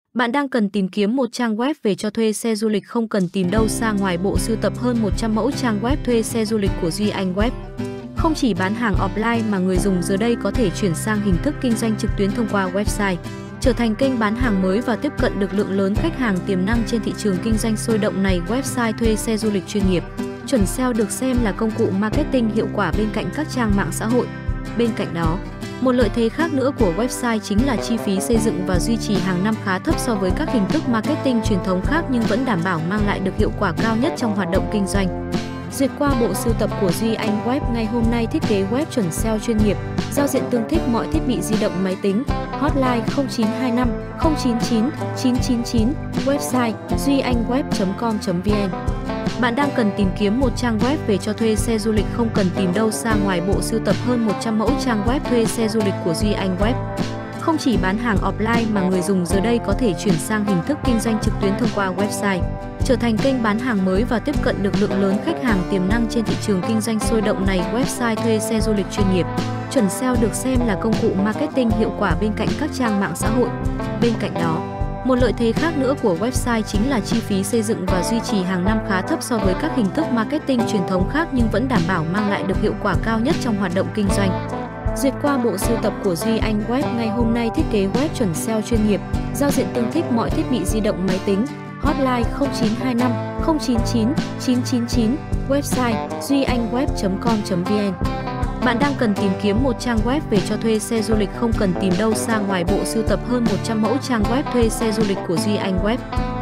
Bạn đang cần tìm kiếm một trang web về cho thuê xe du lịch không cần tìm đâu xa ngoài bộ sưu tập hơn 100 mẫu trang web thuê xe du lịch của Duy Anh Web. Không chỉ bán hàng offline mà người dùng giờ đây có thể chuyển sang hình thức kinh doanh trực tuyến thông qua website, trở thành kênh bán hàng mới và tiếp cận được lượng lớn khách hàng tiềm năng trên thị trường kinh doanh sôi động này. Website thuê xe du lịch chuyên nghiệp, chuẩn SEO được xem là công cụ marketing hiệu quả bên cạnh các trang mạng xã hội. Bên cạnh đó, một lợi thế khác nữa của website chính là chi phí xây dựng và duy trì hàng năm khá thấp so với các hình thức marketing truyền thống khác nhưng vẫn đảm bảo mang lại được hiệu quả cao nhất trong hoạt động kinh doanh. Duyệt qua bộ sưu tập của Duy Anh Web ngay hôm nay, thiết kế web chuẩn SEO chuyên nghiệp, giao diện tương thích mọi thiết bị di động máy tính, hotline 0925 099 999, website duyanhweb.com.vn. Bạn đang cần tìm kiếm một trang web về cho thuê xe du lịch không cần tìm đâu xa ngoài bộ sưu tập hơn 100 mẫu trang web thuê xe du lịch của Duy Anh Web. Không chỉ bán hàng offline mà người dùng giờ đây có thể chuyển sang hình thức kinh doanh trực tuyến thông qua website, trở thành kênh bán hàng mới và tiếp cận được lượng lớn khách hàng tiềm năng trên thị trường kinh doanh sôi động này. Website thuê xe du lịch chuyên nghiệp, chuẩn SEO được xem là công cụ marketing hiệu quả bên cạnh các trang mạng xã hội. Bên cạnh đó, một lợi thế khác nữa của website chính là chi phí xây dựng và duy trì hàng năm khá thấp so với các hình thức marketing truyền thống khác nhưng vẫn đảm bảo mang lại được hiệu quả cao nhất trong hoạt động kinh doanh. Duyệt qua bộ sưu tập của Duy Anh Web ngay hôm nay, thiết kế web chuẩn SEO chuyên nghiệp, giao diện tương thích mọi thiết bị di động máy tính, hotline 0925 099 999, website duyanhweb.com.vn. Bạn đang cần tìm kiếm một trang web về cho thuê xe du lịch không cần tìm đâu xa ngoài bộ sưu tập hơn 100 mẫu trang web thuê xe du lịch của Duy Anh Web.